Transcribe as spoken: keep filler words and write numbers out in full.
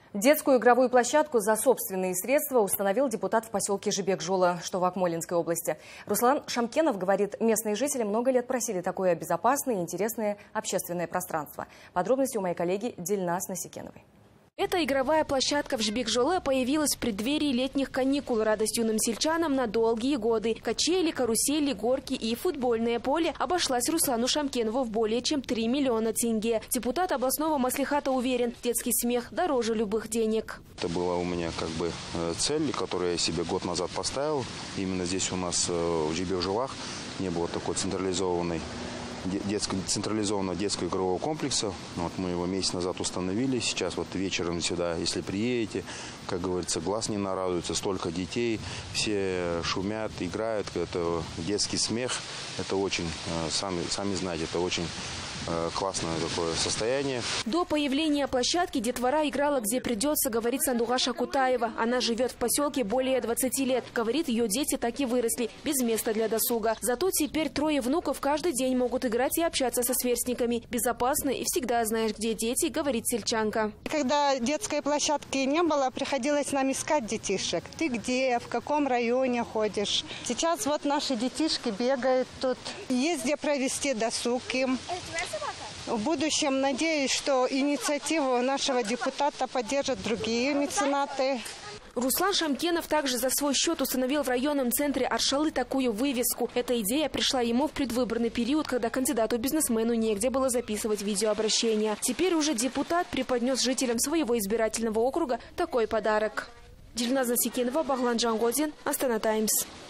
Детскую игровую площадку за собственные средства установил депутат в поселке Жибек-Жола, что в Акмолинской области. Руслан Шамкенов говорит, местные жители много лет просили такое безопасное и интересное общественное пространство. Подробности у моей коллеги Дильназ Насикеновой. Эта игровая площадка в Жибек-Жоле появилась в преддверии летних каникул. Радость юным сельчанам на долгие годы. Качели, карусели, горки и футбольное поле обошлась Руслану Шамкенову в более чем три миллиона тенге. Депутат областного маслихата уверен, детский смех дороже любых денег. Это была у меня как бы цель, которую я себе год назад поставил. Именно здесь у нас в Жибек-Жолах не было такой централизованной Детского, централизованного детского игрового комплекса. Вот мы его месяц назад установили. Сейчас вот вечером сюда, если приедете, как говорится, глаз не нарадуется. Столько детей, все шумят, играют. Это детский смех. Это очень, сами, сами знаете, это очень классное такое состояние. До появления площадки детвора играла где придется, говорит Сандуга Шакутаева. Она живет в поселке более двадцати лет. Говорит, ее дети так и выросли, без места для досуга. Зато теперь трое внуков каждый день могут играть и общаться со сверстниками. Безопасно и всегда знаешь, где дети, говорит сельчанка. Когда детской площадки не было, приходилось нам искать детишек. Ты где, в каком районе ходишь? Сейчас вот наши детишки бегают тут. Есть где провести досуг им. В будущем надеюсь, что инициативу нашего депутата поддержат другие меценаты. Руслан Шамкенов также за свой счет установил в районном центре Аршалы такую вывеску. Эта идея пришла ему в предвыборный период, когда кандидату-бизнесмену негде было записывать видеообращение. Теперь уже депутат преподнес жителям своего избирательного округа такой подарок. Дильназ Насикенова, Баглан Джангозин, Астана Таймс.